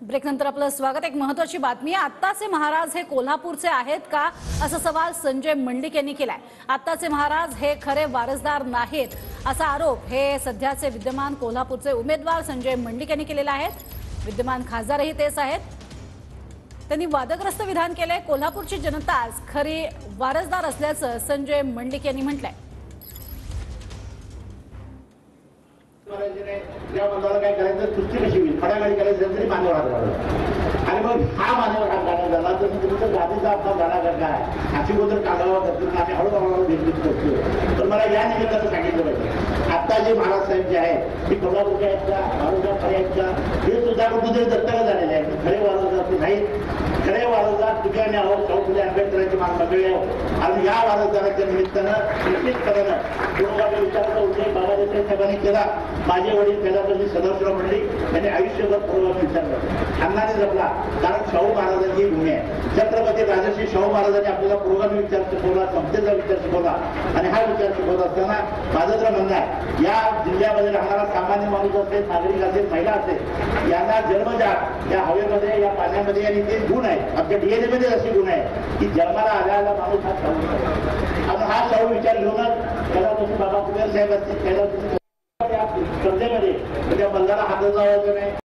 ब्रेकनंतर आपलं स्वागत। एक महत्त्वाची बातमी आहे। आत्ताचे महाराज हे कोल्हापूरचे आहेत का असा सवाल संजय मंडिक यांनी केलाय। आत्ताचे महाराज हे खरे वारसदार नाहीत असा आरोप हे सध्याचे विद्यमान कोल्हापूरचे उमेदवार संजय मंडिक यांनी केलेला आहे। विद्यमान खासदारही तेच आहेत। त्यांनी वादग्रस्त विधान केले। कोल्हापूरची जनताच खरी वारसदार असल्याचं संजय मंडिक यांनी म्हटलंय। या बंधाला काय करायचं सुट्टी कशी होईल फडागाडी करायचं तरी मानव हात घालतो आणि मग हा मानव हात घालला झाला तर तुमचं गादीचा अपघात झाला का काय अशी गोष्ट काढावा करतो आणि हळूहळू निर्मित करतो। पण मला या निमित्तानं सांगितलं पाहिजे आता जे महाराज साहेब जे आहेत ते कोल्हापूरचे आहेत का मारुगावचे आहेत का हे सुद्धा कुठेतरी दत्तक झालेले आहेत। खरे वारसदार ते नाहीत। खरे वारसदार ठिकाणी आहोत शाहू फुले आंबेडकरांची मान मंडळी आहोत आणि या वारसदाराच्या निमित्तानं निश्चितपणे पूर्वगामी विचाराचा उल्लेख बाबासाहेब साहेबांनी केला। माझे वडील पहिल्यापासून सदाशिवराव मंडिक यांनी आयुष्यभर पूर्वगामी विचार केला अन्नाने जपला कारण शाहू महाराजांची भूमी आहे। छत्रपती राजर्षी शाहू महाराजांनी आपल्याला पूर्वगामी विचार शिकवला समतेचा विचार शिकवला आणि हा विचार शिकवत असताना माझं तर म्हणणं आहे या जिल्ह्यामध्ये राहणारा सामान्य माणूस असेल नागरिक असेल महिला असेल यांना जन्मजात या हवेमध्ये या पाण्यामध्ये आणि ते गुण आहेत आपल्या डीएनए मध्ये असे गुण आहे की जन्माला आलेला माणूस हा शाहू आणि हा शाहू विचार घेऊनच त्याला तुम्ही बाबा कुबेर साहेब असतील त्याला स्पर्धेमध्ये त्या बंधाला हात लावायचं नाही।